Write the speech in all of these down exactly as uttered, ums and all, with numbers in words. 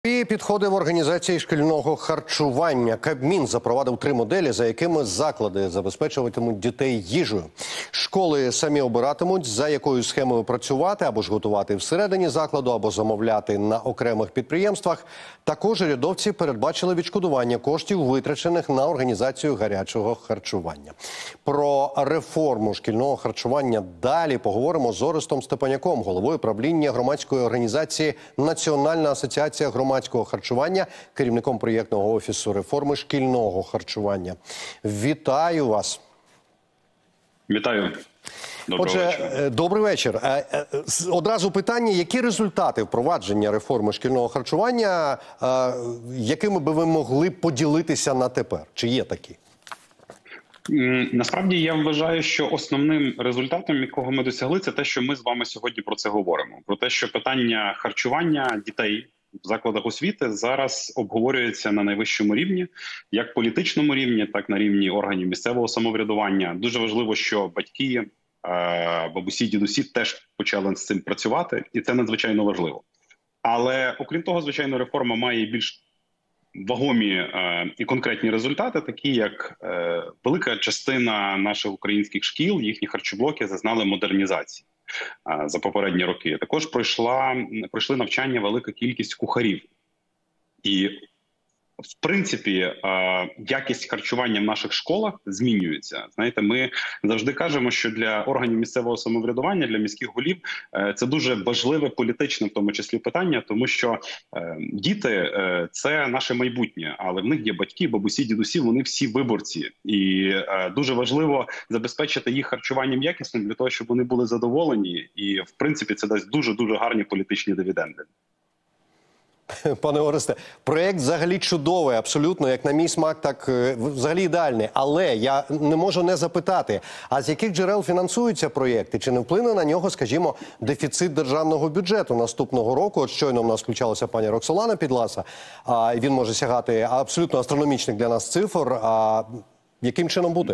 І підходи в організації шкільного харчування. Кабмін запровадив три моделі, за якими заклади забезпечуватимуть дітей їжею. Школи самі обиратимуть, за якою схемою працювати, або ж готувати всередині закладу, або замовляти на окремих підприємствах. Також урядовці передбачили відшкодування коштів, витрачених на організацію гарячого харчування. Про реформу шкільного харчування далі поговоримо з Орестом Степаняком, головою правління громадської організації «Національна асоціація громадського громадського харчування», керівником проєктного офісу реформи шкільного харчування. Вітаю вас. Вітаю. Доброго Отже, вечора. Добрий вечір. Одразу питання, які результати впровадження реформи шкільного харчування, якими би ви могли поділитися на тепер? Чи є такі? Насправді, я вважаю, що основним результатом, якого ми досягли, це те, що ми з вами сьогодні про це говоримо. Про те, що питання харчування дітей в закладах освіти зараз обговорюється на найвищому рівні, як політичному рівні, так і на рівні органів місцевого самоврядування. Дуже важливо, що батьки, бабусі, дідусі теж почали з цим працювати, і це надзвичайно важливо. Але, окрім того, звичайно, реформа має більш вагомі е, і конкретні результати, такі як е, велика частина наших українських шкіл, їхні харчоблоки зазнали модернізації е, за попередні роки. Також пройшла, пройшли навчання велика кількість кухарів. І, в принципі, е, якість харчування в наших школах змінюється. Знаєте, ми завжди кажемо, що для органів місцевого самоврядування, для міських голів, е, це дуже важливе політичне, в тому числі, питання, тому що е, діти е, – це наше майбутнє, але в них є батьки, бабусі, дідусі, вони всі виборці. І е, дуже важливо забезпечити їх харчуванням якісним для того, щоб вони були задоволені. І, в принципі, це дасть дуже-дуже гарні політичні дивіденди. Пане Оресте, проєкт взагалі чудовий, абсолютно, як на мій смак, так взагалі ідеальний. Але я не можу не запитати, а з яких джерел фінансуються проєкти? Чи не вплине на нього, скажімо, дефіцит державного бюджету наступного року? От щойно в нас включалася пані Роксолана Підласа, а він може сягати абсолютно астрономічних для нас цифр. А яким чином буде?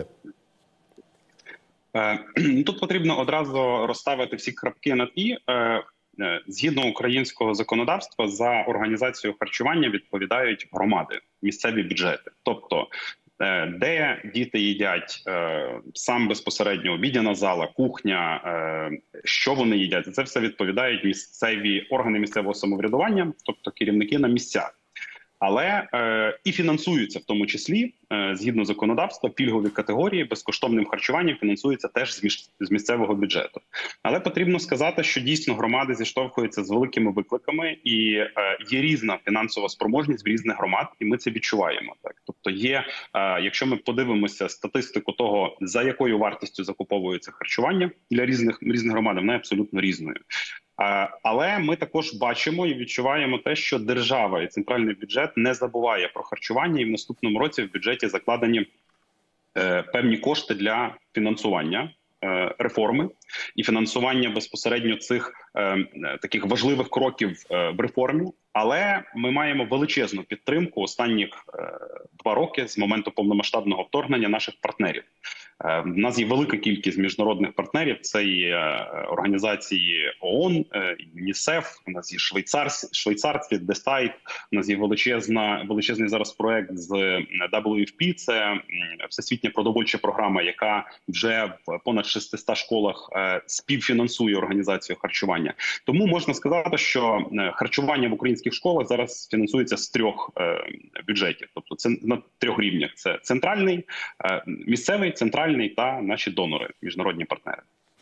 Тут потрібно одразу розставити всі крапки над «і». Згідно українського законодавства, за організацію харчування відповідають громади, місцеві бюджети. Тобто, де діти їдять, сам безпосередньо обідяна зала, кухня, що вони їдять, це все відповідають місцеві органи місцевого самоврядування, тобто керівники на місцях. Але е, і фінансуються в тому числі, е, згідно законодавства, пільгові категорії безкоштовним харчуванням фінансуються теж з, між, з місцевого бюджету. Але потрібно сказати, що дійсно громади зіштовхуються з великими викликами, і е, є різна фінансова спроможність в різних громад, і ми це відчуваємо. Так, тобто є, е, якщо ми подивимося статистику того, за якою вартістю закуповується харчування для різних різних громад, вона є абсолютно різною. Але ми також бачимо і відчуваємо те, що держава і центральний бюджет не забуває про харчування, і в наступному році в бюджеті закладені е, певні кошти для фінансування е, реформи і фінансування безпосередньо цих е, таких важливих кроків е, в реформі. Але ми маємо величезну підтримку останніх е, два роки з моменту повномасштабного вторгнення наших партнерів. Е, у нас є велика кількість міжнародних партнерів. Це і е, організації ООН, е, ЮНІСЕФ, у нас є швейцарці, швейцарці, Дестайт, у нас є величезна, величезний зараз проект з дабл ю еф пі, це Всесвітня продовольча програма, яка вже в понад шестистах школах е, співфінансує організацію харчування. Тому можна сказати, що харчування в українських школах зараз фінансується з трьох е, бюджетів. Тобто це на трьох рівнях. Це центральний, е, місцевий, центральний та наші донори, міжнародні партнери.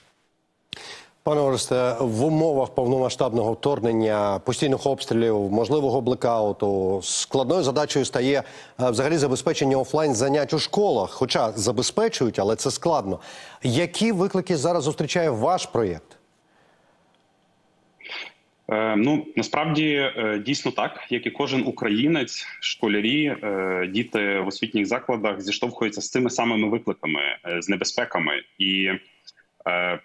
Пане Оресте, в умовах повномасштабного вторгнення, постійних обстрілів, можливого блекауту, складною задачею стає взагалі забезпечення офлайн занять у школах. Хоча забезпечують, але це складно. Які виклики зараз зустрічає ваш проєкт? Ну, насправді, дійсно так, як і кожен українець, школярі, діти в освітніх закладах зіштовхуються з цими самими викликами, з небезпеками. І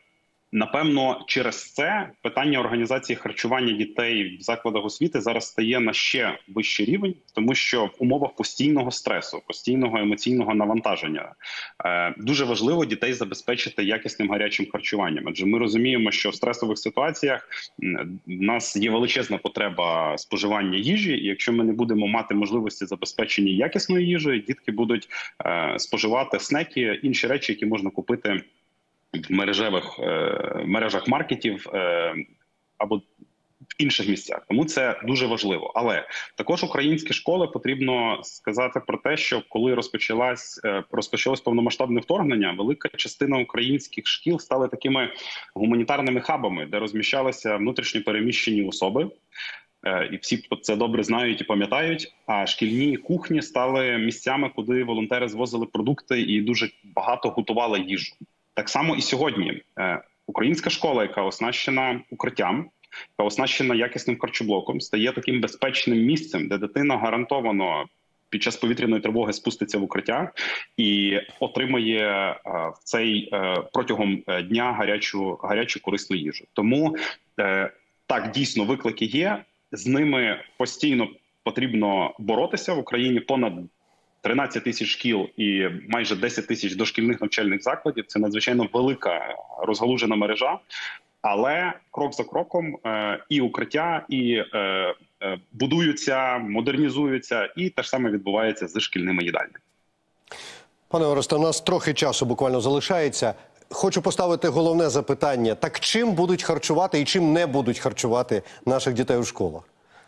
Напевно, через це питання організації харчування дітей в закладах освіти зараз стає на ще вищий рівень, тому що в умовах постійного стресу, постійного емоційного навантаження е, дуже важливо дітей забезпечити якісним гарячим харчуванням. Адже ми розуміємо, що в стресових ситуаціях в нас є величезна потреба споживання їжі, і якщо ми не будемо мати можливості забезпечення якісною їжею, дітки будуть е, споживати снеки, інші речі, які можна купити в мережевих е, мережах маркетів е, або в інших місцях. Тому це дуже важливо. Але також українські школи потрібно сказати про те, що коли розпочалась е, розпочалось повномасштабне вторгнення, велика частина українських шкіл стали такими гуманітарними хабами, де розміщалися внутрішньо переміщені особи. І всі це добре знають і пам'ятають, а шкільні кухні стали місцями, куди волонтери звозили продукти і дуже багато готували їжу. Так само і сьогодні українська школа, яка оснащена укриттям, яка оснащена якісним харчоблоком, стає таким безпечним місцем, де дитина гарантовано під час повітряної тривоги спуститься в укриття і отримає в цей протягом дня гарячу, гарячу корисну їжу. Тому так, дійсно, виклики є, з ними постійно потрібно боротися. В Україні понад тринадцять тисяч шкіл і майже десять тисяч дошкільних навчальних закладів. Це надзвичайно велика розгалужена мережа, але крок за кроком е, і укриття, і е, е, будуються, модернізуються, і те ж саме відбувається з шкільними їдальнями. Пане Оресте, у нас трохи часу буквально залишається. Хочу поставити головне запитання. Так чим будуть харчувати і чим не будуть харчувати наших дітей у школах?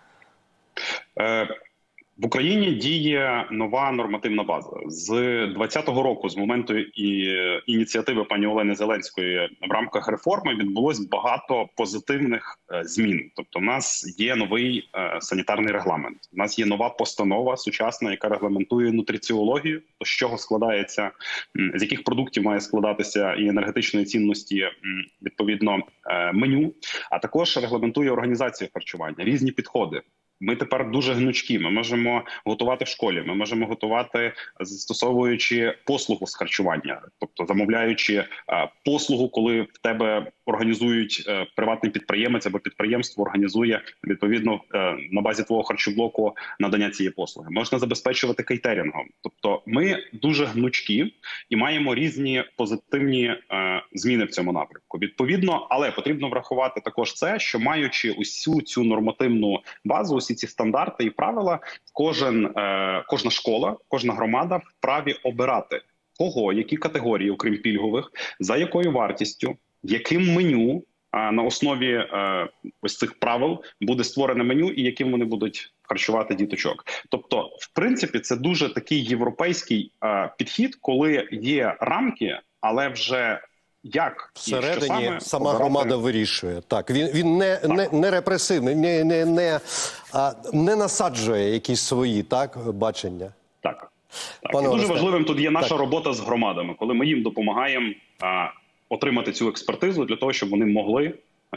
Е, В Україні діє нова нормативна база. З двадцятого року, з моменту і ініціативи пані Олени Зеленської в рамках реформи, відбулось багато позитивних е, змін. Тобто в нас є новий е, санітарний регламент, у нас є нова постанова сучасна, яка регламентує нутриціологію, з чого складається, з яких продуктів має складатися і енергетичної цінності, відповідно, е, меню, а також регламентує організацію харчування, різні підходи. Ми тепер дуже гнучкі, ми можемо готувати в школі, ми можемо готувати, застосовуючи послугу з харчування, тобто замовляючи а, послугу, коли в тебе організують а, приватний підприємець або підприємство організує, відповідно, а, на базі твого харчоблоку надання цієї послуги. Можна забезпечувати кейтерингом. Тобто ми дуже гнучкі і маємо різні позитивні а, зміни в цьому напрямку. Відповідно, але потрібно врахувати також це, що маючи усю цю нормативну базу, усі ці стандарти і правила, кожен, е, кожна школа, кожна громада вправі обирати, кого, які категорії, окрім пільгових, за якою вартістю, яким меню е, на основі е, ось цих правил буде створене меню і яким вони будуть харчувати діточок. Тобто, в принципі, це дуже такий європейський е, підхід, коли є рамки, але вже як всередині саме сама обирати... громада вирішує. Так, він, він не, не, не репресивний, не, не, не, а, не насаджує якісь свої, так, бачення. Так. так. Пане І дуже Оресте, важливим тут є наша так. робота з громадами, коли ми їм допомагаємо а, отримати цю експертизу для того, щоб вони могли а,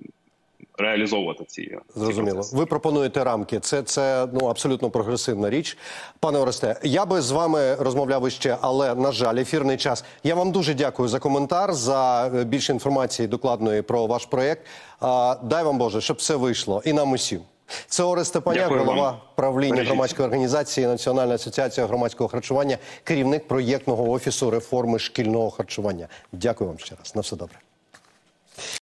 реалізовувати ці, Зрозуміло. ці процеси. Ви пропонуєте рамки. Це, це ну, абсолютно прогресивна річ. Пане Оресте, я би з вами розмовляв іще, але, на жаль, ефірний час. Я вам дуже дякую за коментар, за більше інформації докладної про ваш проєкт. Дай вам Боже, щоб все вийшло. І нам усім. Це Орест Степаняк, голова правління громадської організації Національна асоціація громадського харчування, керівник проєктного офісу реформи шкільного харчування. Дякую вам ще раз. На все добре.